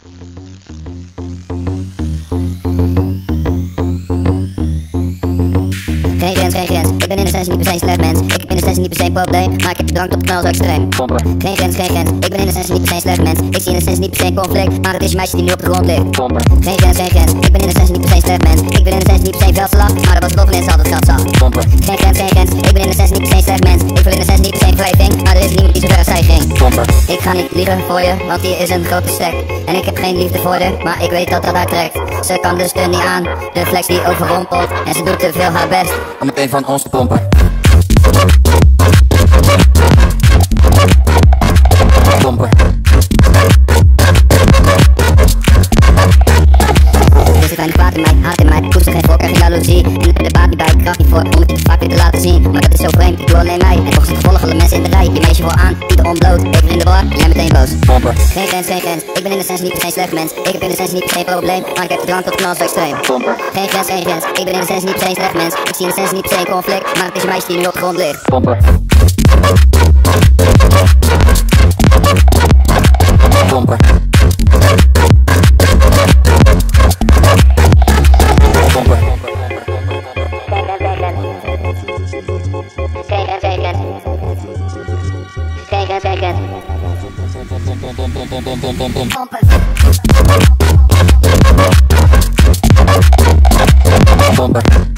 Geen grens, ik ben in essentie niet per se slecht mens. Ik heb in essentie niet per se een probleem, maar ik heb de drang tot knal zo extreem. Pompen. Geen grens, ik ben in essentie niet per se slecht mens. Ik zie in essentie niet per se een conflict, maar het is je meisje die nu op de grond ligt. Pompen. Geen grens, ik ben in essentie niet per se slecht mens. Ik ben in essentie niet per se veldslag, maar dat was bovenin zal dat geld zag. Pompen. Geen grens, ik ben in essentie niet per se slecht mens. Ik wil in essentie niet per se een verleving, maar er is niemand die zo ver als zij ging. Pompen. Ik ga niet liegen voor je, want hier is een grote stek. En ik heb geen liefde voor haar, maar ik weet dat dat haar trekt. Ze kan de steun niet aan, de flex die overrompelt. En ze doet te veel haar best om meteen van ons te pompen. Pompen. Dus ik weinig kwaad in mij, haat in mij, koester geen voorkeur, geen jaloezie. En ik heb de baat niet bij, kracht niet voor, om het te vaak weer te laten zien. Maar dat is zo vreemd, ik doe alleen mij. En volgens het gevolg alle mensen in de rij. Je meisje vooraan, Pieter onbloot, even in de war, en jij meteen boos. Pompen. Geen grens, ik ben in essentie niet per se slecht mens. Ik heb in essentie niet per se een probleem, maar ik heb de drang tot knal zo extreem. Pompen. Geen grens, ik ben in essentie niet per se slecht mens. Ik zie in essentie niet per se een conflict, maar het is je meisje die nu op de grond ligt. Pompen. Pompen. Pompen. Pompen.